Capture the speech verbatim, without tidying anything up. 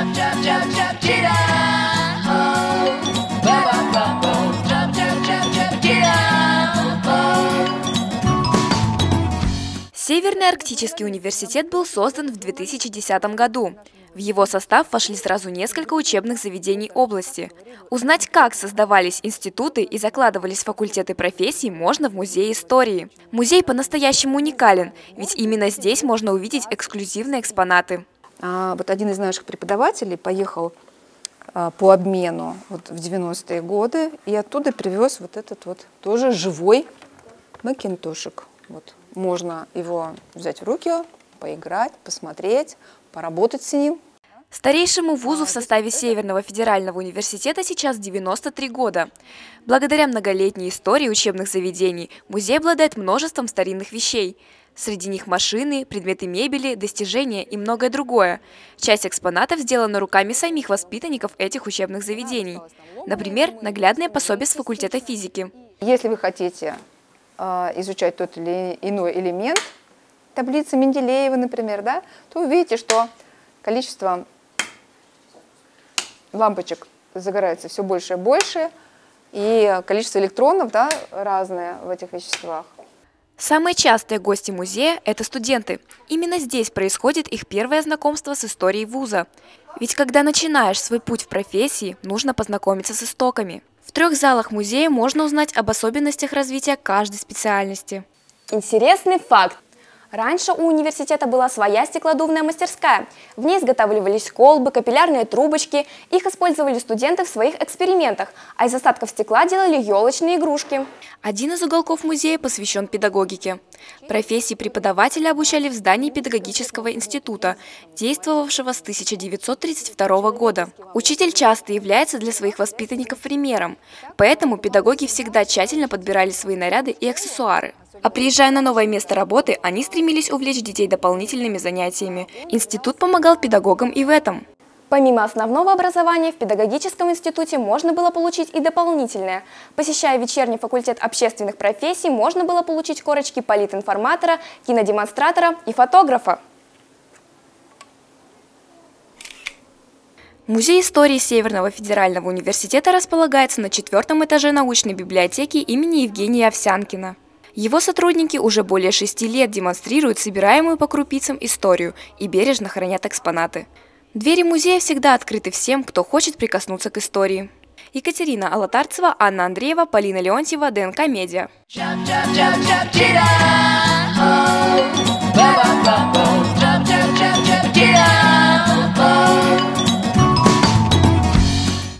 Северный арктический университет был создан в две тысячи десятом году. В его состав вошли сразу несколько учебных заведений области. Узнать, как создавались институты и закладывались факультеты профессий, можно в Музее истории. Музей по-настоящему уникален, ведь именно здесь можно увидеть эксклюзивные экспонаты. А, вот один из наших преподавателей поехал а, по обмену вот, в девяностые годы и оттуда привез вот этот вот тоже живой макинтошик. Вот. Можно его взять в руки, поиграть, посмотреть, поработать с ним. Старейшему вузу в составе Северного федерального университета сейчас девяносто три года. Благодаря многолетней истории учебных заведений музей обладает множеством старинных вещей. Среди них машины, предметы мебели, достижения и многое другое. Часть экспонатов сделана руками самих воспитанников этих учебных заведений. Например, наглядное пособие с факультета физики. Если вы хотите э, изучать тот или иной элемент, таблицы Менделеева, например, да, то увидите, что количество лампочек загорается все больше и больше, и количество электронов, да, разное в этих веществах. Самые частые гости музея – это студенты. Именно здесь происходит их первое знакомство с историей вуза. Ведь когда начинаешь свой путь в профессии, нужно познакомиться с истоками. В трех залах музея можно узнать об особенностях развития каждой специальности. Интересный факт. Раньше у университета была своя стеклодувная мастерская. В ней изготавливались колбы, капиллярные трубочки. Их использовали студенты в своих экспериментах, а из остатков стекла делали елочные игрушки. Один из уголков музея посвящен педагогике. Профессии преподавателя обучали в здании педагогического института, действовавшего с тысяча девятьсот тридцать второго года. Учитель часто является для своих воспитанников примером, поэтому педагоги всегда тщательно подбирали свои наряды и аксессуары. А приезжая на новое место работы, они стремились увлечь детей дополнительными занятиями. Институт помогал педагогам и в этом. Помимо основного образования, в педагогическом институте можно было получить и дополнительное. Посещая вечерний факультет общественных профессий, можно было получить корочки политинформатора, кинодемонстратора и фотографа. Музей истории Северного федерального университета располагается на четвертом этаже научной библиотеки имени Евгения Овсянкина. Его сотрудники уже более шести лет демонстрируют собираемую по крупицам историю и бережно хранят экспонаты. Двери музея всегда открыты всем, кто хочет прикоснуться к истории. Екатерина Алатарцева, Анна Андреева, Полина Леонтьева, ДНК Медиа.